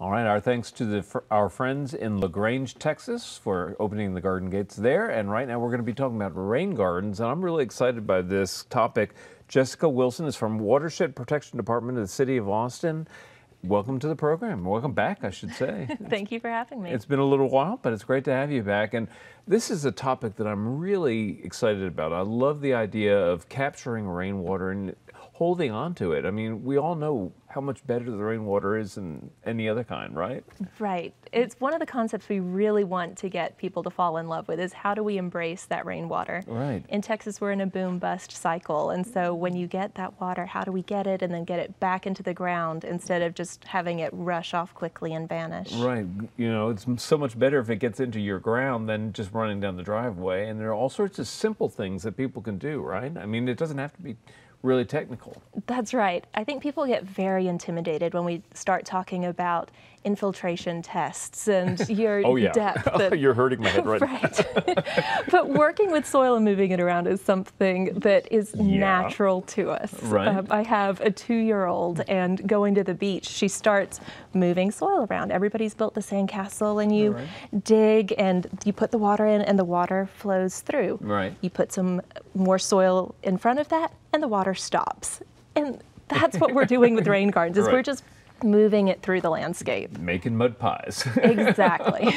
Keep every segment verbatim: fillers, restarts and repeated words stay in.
All right, our thanks to the, for our friends in LaGrange, Texas for opening the garden gates there. And right now we're going to be talking about rain gardens, and I'm really excited by this topic. Jessica Wilson is from Watershed Protection Department of the City of Austin. Welcome to the program. Welcome back, I should say. Thank you for having me. It's been a little while, but it's great to have you back. And this is a topic that I'm really excited about. I love the idea of capturing rainwater and holding on to it. I mean, we all know how much better the rainwater is than any other kind, right? Right. It's one of the concepts we really want to get people to fall in love with is how do we embrace that rainwater? Right. In Texas, we're in a boom-bust cycle. And so when you get that water, how do we get it and then get it back into the ground instead of just having it rush off quickly and vanish? Right. You know, it's so much better if it gets into your ground than just running down the driveway. And there are all sorts of simple things that people can do, right? I mean, it doesn't have to be really technical. That's right. I think people get very intimidated when we start talking about infiltration tests and your oh, yeah. depth. Oh, you're hurting my head right, right. now. But working with soil and moving it around is something that is yeah. natural to us. Right. Um, I have a two-year-old, and going to the beach, she starts moving soil around. Everybody's built the sandcastle, and you right. dig, and you put the water in, and the water flows through. Right. You put some more soil in front of that, and the water stops. And that's what we're doing with rain gardens, is right. we're just moving it through the landscape. Making mud pies. Exactly.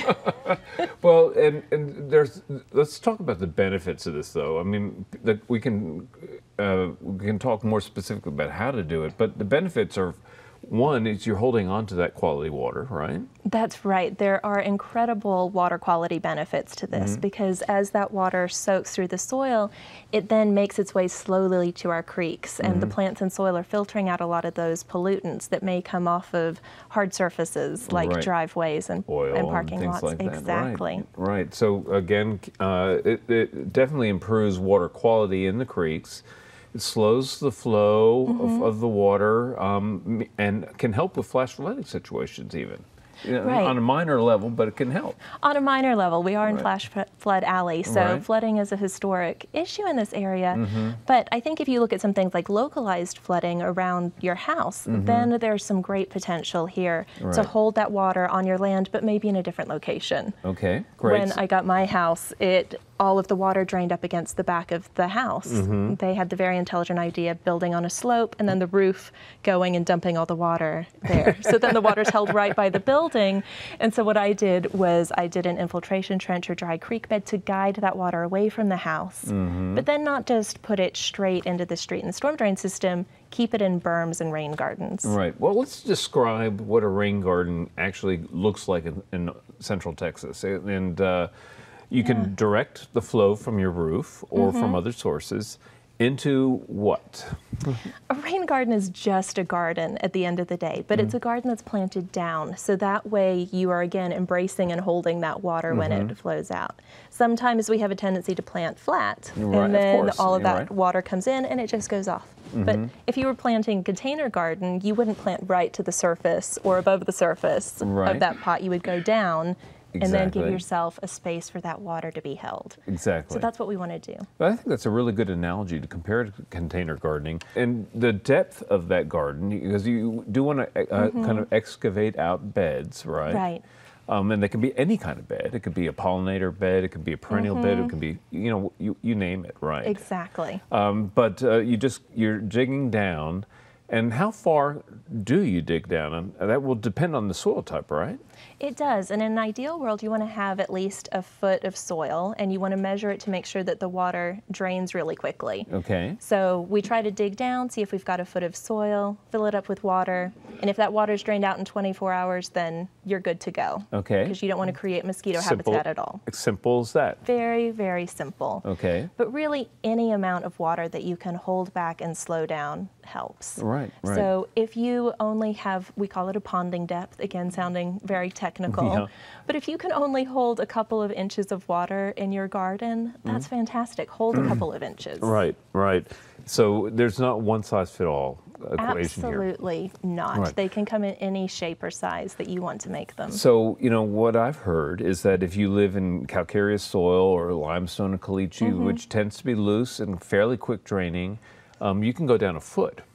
Well, and, and there's, let's talk about the benefits of this, though. I mean, that we can, uh, we can talk more specifically about how to do it, but the benefits are, one, is you're holding on to that quality water, right? That's right. There are incredible water quality benefits to this mm-hmm. because as that water soaks through the soil, it then makes its way slowly to our creeks, and mm-hmm. the plants and soil are filtering out a lot of those pollutants that may come off of hard surfaces like right. driveways and, Oil and parking and lots. Like exactly. Right. right. So again, uh, it, it definitely improves water quality in the creeks. It slows the flow mm-hmm. of, of the water um, and can help with flash flooding situations even. You know, right. On a minor level, but it can help. On a minor level. We are in right. flash flood alley, so right. flooding is a historic issue in this area. Mm-hmm. But I think if you look at some things like localized flooding around your house, mm-hmm. then there's some great potential here right. to hold that water on your land, but maybe in a different location. Okay, great. When I got my house, it all of the water drained up against the back of the house. Mm-hmm. They had the very intelligent idea of building on a slope and then the roof going and dumping all the water there. So then the water's held right by the building. And so what I did was I did an infiltration trench or dry creek bed to guide that water away from the house. Mm-hmm. But then not just put it straight into the street and the storm drain system, keep it in berms and rain gardens. Right. Well, let's describe what a rain garden actually looks like in, in Central Texas. And uh, you can yeah. direct the flow from your roof or mm-hmm. from other sources into what? A rain garden is just a garden at the end of the day, but mm-hmm. it's a garden that's planted down. So that way you are, again, embracing and holding that water mm-hmm. when it flows out. Sometimes we have a tendency to plant flat, right, and then of all of You're that right. water comes in and it just goes off. Mm-hmm. But if you were planting a container garden, you wouldn't plant right to the surface or above the surface right. of that pot. You would go down. Exactly. And then give yourself a space for that water to be held. Exactly. So that's what we want to do. But I think that's a really good analogy to compare to container gardening. And the depth of that garden, because you do want to uh, mm-hmm. kind of excavate out beds, right? Right. Um, and they can be any kind of bed. It could be a pollinator bed. It could be a perennial mm-hmm. bed. It could be, you know, you, you name it, right? Exactly. Um, but uh, you just, you're digging down. And how far do you dig down? And that will depend on the soil type, right? It does. And in an ideal world, you want to have at least a foot of soil, and you want to measure it to make sure that the water drains really quickly. Okay. So we try to dig down, see if we've got a foot of soil, fill it up with water, and if that water's drained out in twenty-four hours, then you're good to go. Okay. Because you don't want to create mosquito simple, habitat at all. Simple as that. Very, very simple. Okay. But really, any amount of water that you can hold back and slow down helps. Right, right. So if you only have, we call it a ponding depth, again sounding very technical, yeah. but if you can only hold a couple of inches of water in your garden, that's mm-hmm. fantastic. Hold a couple of inches. Right, right. So there's not one size fit all equation Absolutely here. not. Right. They can come in any shape or size that you want to make them. So, you know, what I've heard is that if you live in calcareous soil or limestone and caliche, mm-hmm. which tends to be loose and fairly quick draining, um, you can go down a foot.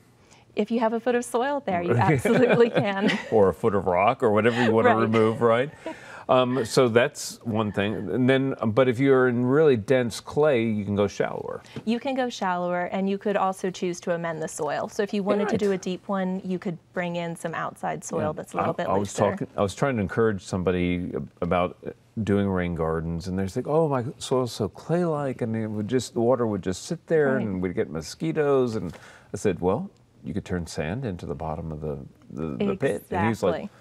If you have a foot of soil there, you absolutely can. Or a foot of rock or whatever you want Right. to remove, right? Um, so that's one thing. And then, but if you're in really dense clay, you can go shallower. You can go shallower, and you could also choose to amend the soil. So if you wanted Yeah, to right. do a deep one, you could bring in some outside soil Yeah. that's a little I, bit I was looser. talking. I was trying to encourage somebody about doing rain gardens, and they're like, "Oh, my soil's so clay-like, and it would just the water would just sit there, Right. and we'd get mosquitoes." And I said, "Well, you could turn sand into the bottom of the the, the pit." And he's like,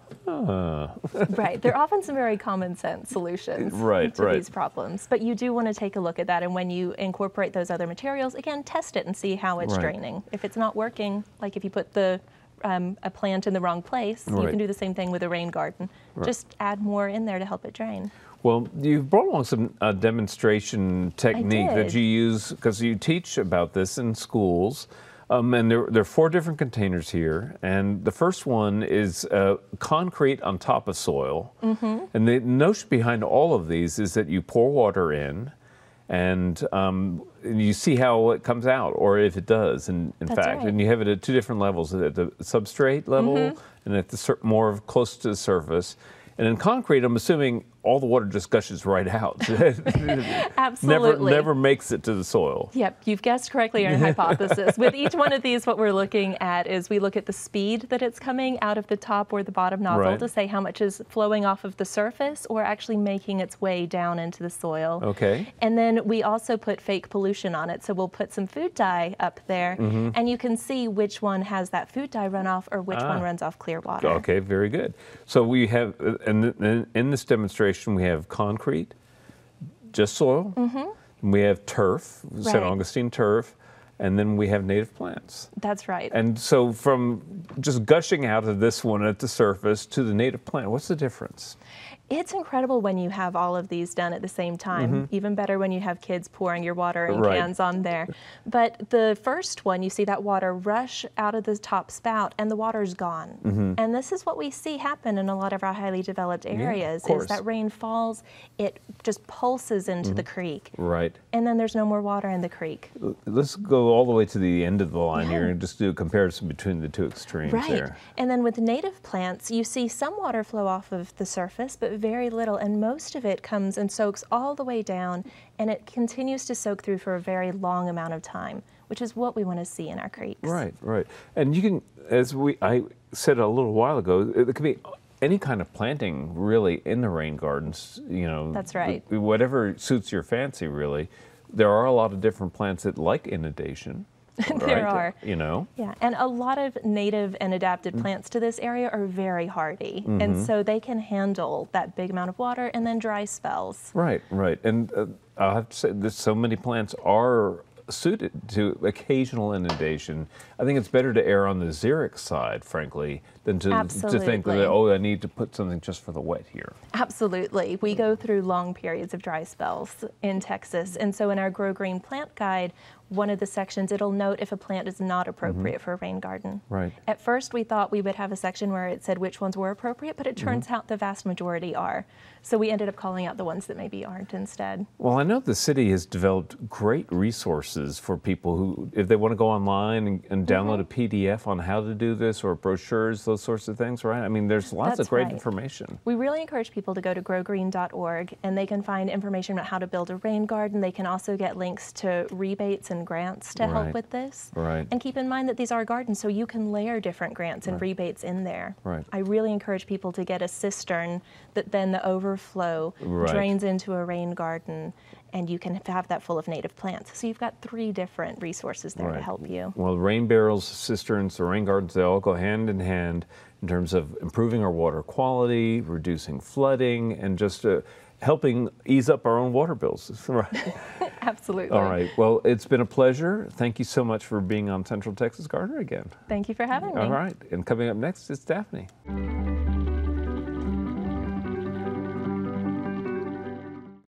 Uh. Right. There are often some very common sense solutions Right, to right. these problems, but you do want to take a look at that. And when you incorporate those other materials, again, test it and see how it's Right. draining. If it's not working, like if you put the um, a plant in the wrong place, you Right. can do the same thing with a rain garden. Right. Just add more in there to help it drain. Well, you've brought along some uh, demonstration technique that did. you use because you teach about this in schools. Um, and there, there are four different containers here. And the first one is uh, concrete on top of soil. Mm-hmm. And the notion behind all of these is that you pour water in and um, you see how it comes out, or if it does, in, in That's fact. right. And you have it at two different levels, at the substrate level Mm-hmm. and at the sur- more close to the surface. And in concrete, I'm assuming all the water just gushes right out. Absolutely. Never, never makes it to the soil. Yep, you've guessed correctly your hypothesis. With each one of these, what we're looking at is we look at the speed that it's coming out of the top or the bottom nozzle Right. to say how much is flowing off of the surface or actually making its way down into the soil. Okay. And then we also put fake pollution on it. So we'll put some food dye up there, Mm-hmm. and you can see which one has that food dye runoff or which one Ah. runs off clear water. Okay, very good. So we have, uh, and in, in this demonstration, we have concrete, just soil. Mm-hmm. We have turf, Saint Right. Augustine turf, and then we have native plants. That's right. And so from just gushing out of this one at the surface to the native plant, what's the difference? It's incredible when you have all of these done at the same time. Even better when you have kids pouring your water in Right. cans on there. But the first one, you see that water rush out of the top spout and the water's gone. And this is what we see happen in a lot of our highly developed areas, course. is that rain falls, it just pulses into the creek. Right. And then there's no more water in the creek. Let's go all the way to the end of the line Yeah. here and just do a comparison between the two extremes Right. there. And then with native plants, you see some water flow off of the surface, but very little. And most of it comes and soaks all the way down, and it continues to soak through for a very long amount of time, which is what we want to see in our creeks. Right, right. And you can, as we I said a little while ago, it could be any kind of planting really in the rain gardens, you know. That's right. Whatever suits your fancy, really. There are a lot of different plants that like inundation. There right? are. You know. Yeah, and a lot of native and adapted plants to this area are very hardy, Mm-hmm. and so they can handle that big amount of water and then dry spells. Right, right. And uh, I have to say that so many plants are suited to occasional inundation. I think it's better to err on the xeric side, frankly, than to, to think Absolutely. that, oh, I need to put something just for the wet here. Absolutely. We go through long periods of dry spells in Texas. And so in our Grow Green Plant Guide, one of the sections, it'll note if a plant is not appropriate for a rain garden. Right. At first, we thought we would have a section where it said which ones were appropriate, but it turns out the vast majority are. So we ended up calling out the ones that maybe aren't instead. Well, I know the city has developed great resources for people who, if they want to go online and, and download a P D F on how to do this or brochures, those sorts of things, right? I mean, there's lots That's of great right. information. We really encourage people to go to grow green dot org, and they can find information about how to build a rain garden. They can also get links to rebates and grants to help Right. with this. Right. And keep in mind that these are gardens, so you can layer different grants and rebates in there. Right. I really encourage people to get a cistern that then the overflow Right. drains into a rain garden, and you can have that full of native plants. So you've got three different resources there to Right. help you. Well, rain barrels, cisterns, the rain gardens, they all go hand in hand in terms of improving our water quality, reducing flooding, and just uh, helping ease up our own water bills. Right. Absolutely. All right. Well, it's been a pleasure. Thank you so much for being on Central Texas Gardener again. Thank you for having me. All right. And coming up next is Daphne.